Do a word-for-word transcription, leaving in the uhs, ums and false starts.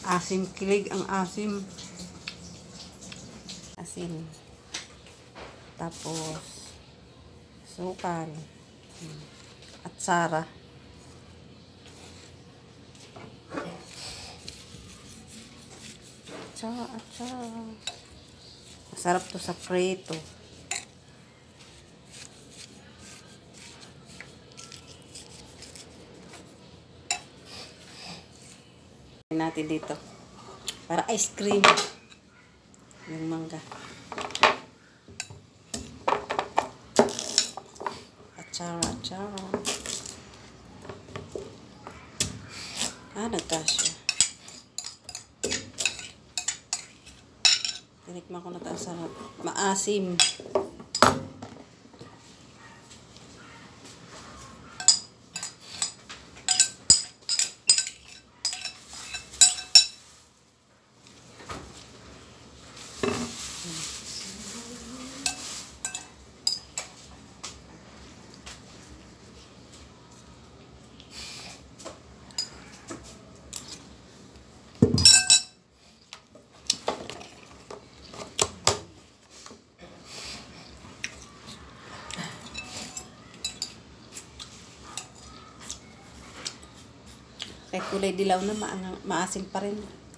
Asim kilig ang asim. Asin. Tapos sukal. At sara. Atsa, atsa. Masarap to sa preto. Natin dito para ice cream yung mangga. Atsara, atsara. Ah, nagkasya. Tinikman ko na ito. Sarap. Maasim. Kahit kulay dilaw na, maangang, maasim pa rin.